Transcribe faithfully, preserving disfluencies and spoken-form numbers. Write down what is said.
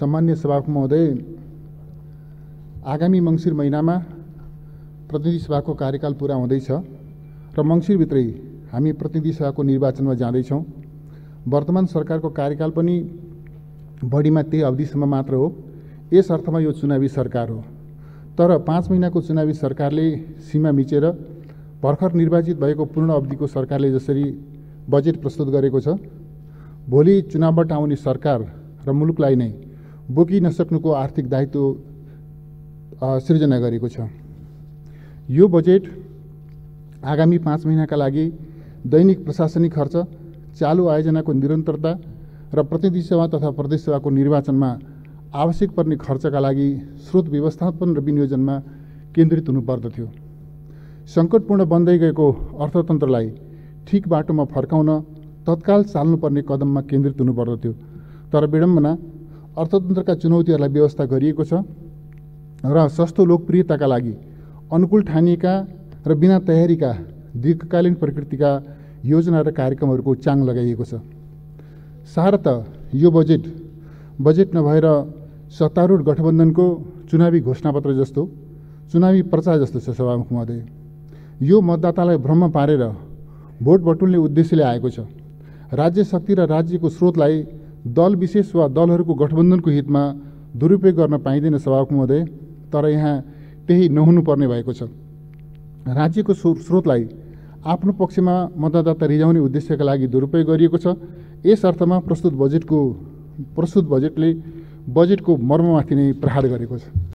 सम्मान्य सभामुख महोदय, आगामी मङ्सिर महिनामा प्रतिनिधि सभाको कार्यकाल पूरा हुँदैछ र मङ्सिरभित्रै हामी प्रतिनिधि सभाको निर्वाचनमा जाँदैछौँ। वर्तमान सरकारको कार्यकाल पनि बढीमा त्यही अवधिसम्म मात्र हो। यस अर्थमा यो चुनावी सरकार हो। तर पाँच महिनाको चुनावी सरकारले सीमा मिचेर भर्खर निर्वाचित भएको पूर्ण अवधिको सरकारले जसरी बजेट प्रस्तुत गरेको छ, भोलि चुनावबाट आउने सरकार र मुलुकलाई नै बोकि नसक्नुको आर्थिक दायित्व सृजना गरेको छ। यो बजेट आगामी पाँच महिनाका लागि दैनिक प्रशासनिक खर्च, चालु आयोजनाको निरन्तरता र प्रतिनिधि सभा तथा प्रदेश सभाको निर्वाचनमा आवश्यक पर्ने खर्चका लागि स्रोत व्यवस्थापन र विनियोजनमा केन्द्रित हुनुपर्दथ्यो। सङ्कटपूर्ण बन्दै गएको अर्थतन्त्रलाई ठिक बाटोमा फर्काउन तत्काल चाल्नुपर्ने कदममा केन्द्रित हुनुपर्दथ्यो। तर विडम्बना, अर्थतन्त्रका चुनौतीहरूलाई व्यवस्था गरिएको छ र सस्तो लोकप्रियताका लागि अनुकूल ठानिएका र बिना तयारीका दीर्घकालीन प्रकृतिका योजना र कार्यक्रमहरूको चाङ लगाइएको छ। सारत यो बजेट बजेट नभएर सत्तारूढ गठबन्धनको चुनावी घोषणापत्र जस्तो, चुनावी प्रचार जस्तो छ। सभामुख महोदय, यो मतदातालाई भ्रम पारेर भोट बटुल्ने उद्देश्यले आएको छ। राज्य शक्ति र राज्यको स्रोतलाई दल विशेष वा दलहरूको गठबन्धनको हितमा दुरुपयोग गर्न पाइँदैन सभामुख महोदय। तर यहाँ त्यही नहुनुपर्ने भएको छ। राज्यको स्रोतलाई आफ्नो पक्षमा मतदाता रिझाउने उद्देश्यका लागि दुरुपयोग गरिएको छ। यस अर्थमा प्रस्तुत बजेटको प्रस्तुत बजेटले बजेटको मर्ममाथि नै प्रहार गरेको छ।